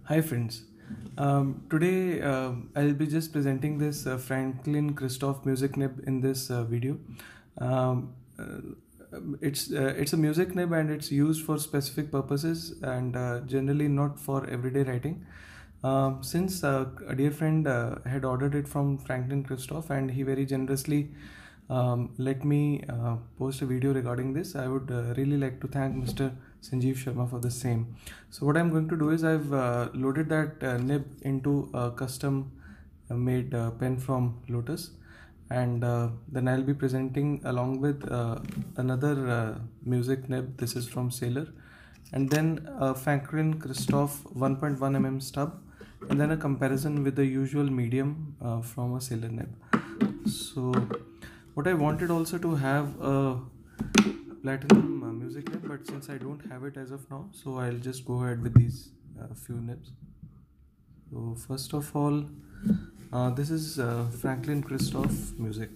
Hi friends. Today I'll be just presenting this Franklin Christoph music nib in this video. Um, it's a music nib and it's used for specific purposes and generally not for everyday writing. Since a dear friend had ordered it from Franklin Christoph and he very generously let me post a video regarding this, I would really like to thank Mr. Sanjeev Sharma for the same. So what I'm going to do is I've loaded that nib into a custom made pen from Lotus, and then I'll be presenting along with another music nib. This is from Sailor, and then a Franklin Christoph 1.1 mm stub, and then a comparison with the usual medium from a Sailor nib. So what I wanted also to have a platinum music nib, but since I don't have it as of now, so I'll just go ahead with these few nibs. So first of all, this is Franklin Christoph music.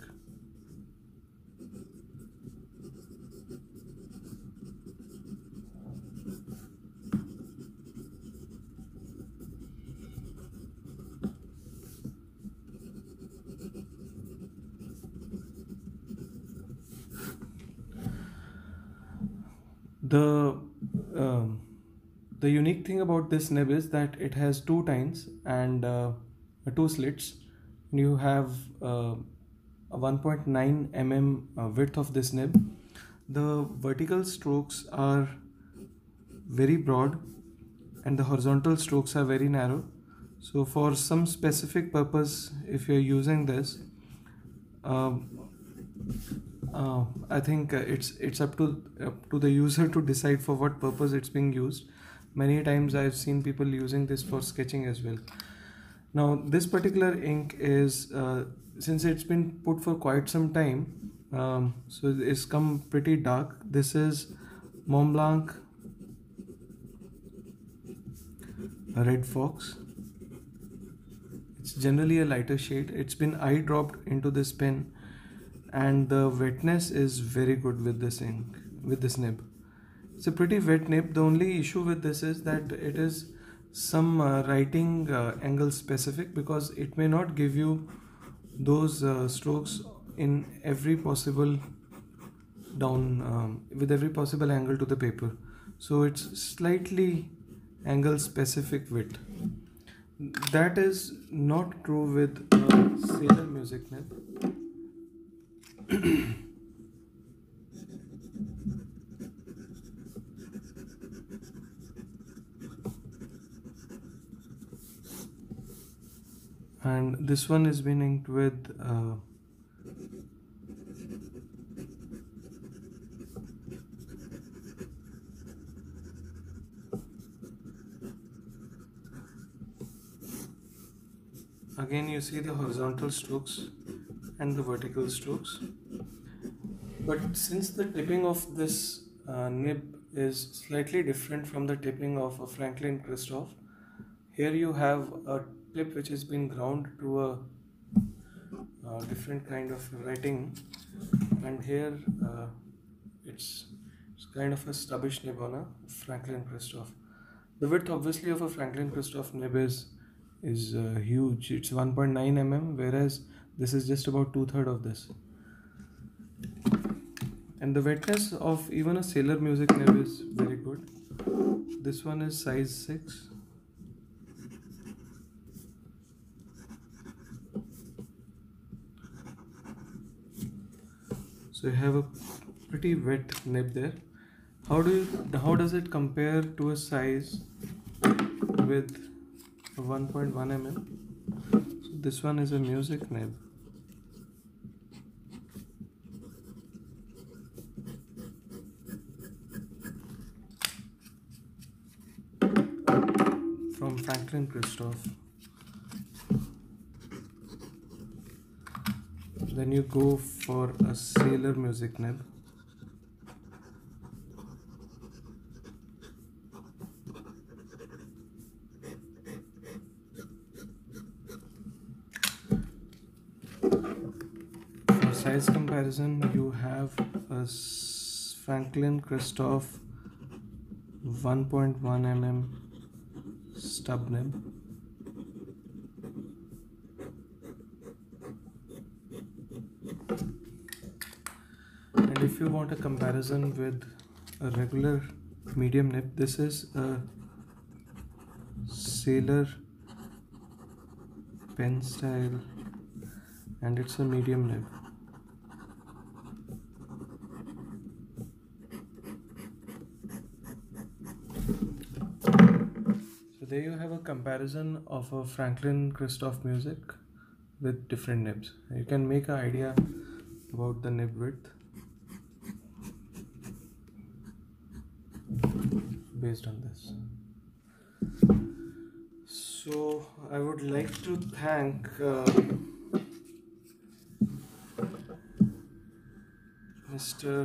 The the unique thing about this nib is that it has two tines and two slits. You have a 1.9 mm width of this nib. The vertical strokes are very broad and the horizontal strokes are very narrow. So for some specific purpose, if you're using this, I think it's up to the user to decide for what purpose it's being used. Many times I've seen people using this for sketching as well. Now this particular ink is since it's been put for quite some time, so it's come pretty dark. This is Mont Blanc Red Fox. It's generally a lighter shade. It's been eye dropped into this pen, and the wetness is very good with this ink, with this nib. It's a pretty wet nib. The only issue with this is that it is some writing angle specific, because it may not give you those strokes in every possible down with every possible angle to the paper. So it's slightly angle specific width. That is not true with Sailor music nib. And this one is been inked with again you see the horizontal strokes and the vertical strokes, but since the tipping of this nib is slightly different from the tipping of a Franklin Christoph, here you have a tip which has been ground to a different kind of writing, and here it's kind of a stubbish nib on a Franklin Christoph. The width obviously of a Franklin Christoph nib is huge. It's 1.9 mm, whereas this is just about 2/3 of this. And the wetness of even a Sailor music nib is very good. This one is size 6. So you have a pretty wet nib there. How does it compare to a size with a 1.1 mm? So this one is a music nib. From Franklin Christoph. Then you go for a Sailor music nib. For size comparison, you have a Franklin Christoph 1.1 mm stub nib. And if you want a comparison with a regular medium nib, this is a Sailor pen style and it's a medium nib. So there you have a comparison of a Franklin Christoph music with different nibs. You can make an idea about the nib width based on this. So I would like to thank Mr.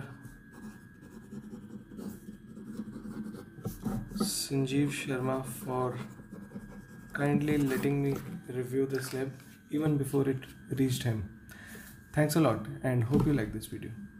Sanjeev Sharma for kindly letting me review this nib even before it reached him. Thanks a lot and hope you like this video.